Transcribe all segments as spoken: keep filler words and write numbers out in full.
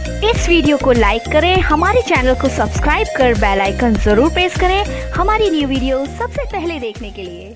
इस वीडियो को लाइक करें, हमारे चैनल को सब्सक्राइब कर बेल आइकन जरूर प्रेस करें हमारी न्यू वीडियो सबसे पहले देखने के लिए।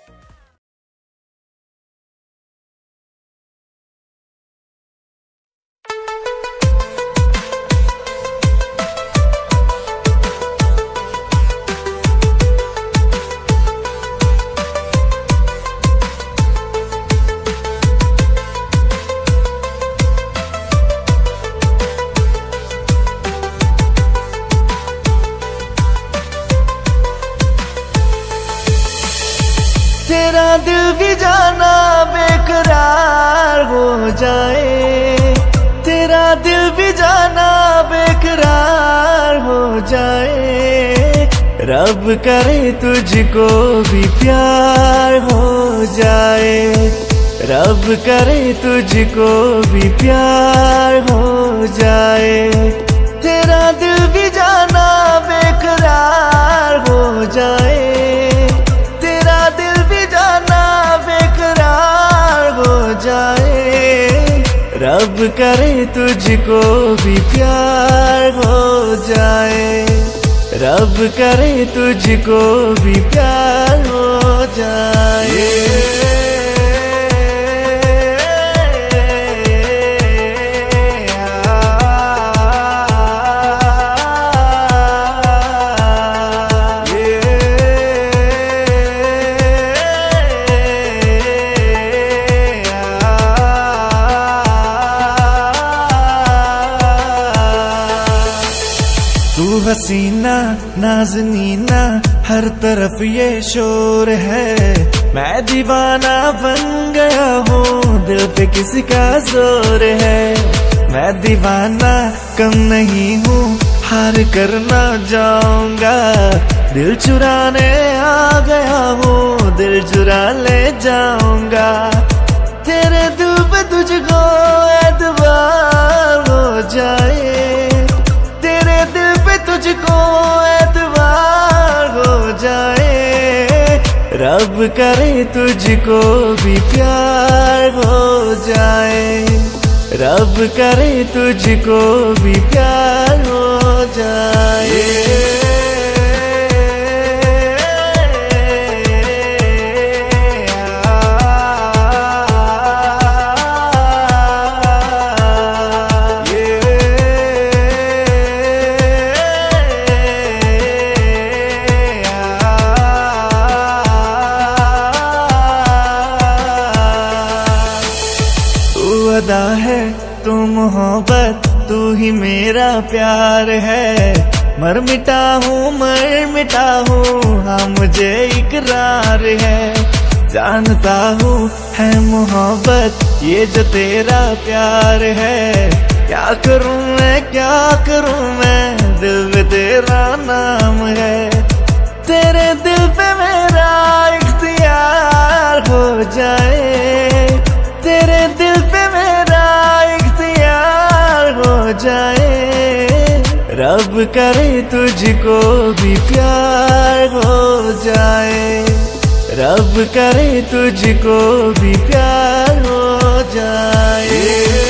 तेरा दिल भी जाना बेकरार हो जाए, तेरा दिल भी जाना बेकरार हो जाए। रब करे तुझको भी प्यार हो जाए, रब करे तुझको भी प्यार हो जाए। तेरा दिल भी जाना बेकरार हो जाए, रब करे तुझको भी प्यार हो जाए, रब करे तुझको भी प्यार हो जाए। तू हसीना नाज़नीना हर तरफ ये शोर है, मैं दीवाना बन गया हूँ दिल पे किसी का जोर है। मैं दीवाना कम नहीं हूँ हार कर ना जाऊंगा, दिल चुराने आ गया हूँ दिल चुरा ले जाऊंगा। तेरे दिल पे तुझको एतबार हो जाए, तुझको एतबार हो जाए। रब करे तुझको भी प्यार हो जाए, रब करे तुझको भी प्यार हो जाए। अदा है तू मोहब्बत, तू ही मेरा प्यार है। मर मिटा हूँ मर मिटा हूँ हाँ मुझे इकरार है। जानता हूँ है मोहब्बत ये जो तेरा प्यार है। क्या करूँ मैं क्या करूँ मैं दिल में तेरा नाम है। तेरे दिल पे मेरा इख्तियार हो जाए, तेरे दिल पे मेरा इख्तियार हो जाए। रब करे तुझको भी प्यार हो जाए, रब करे तुझको भी प्यार हो जाए।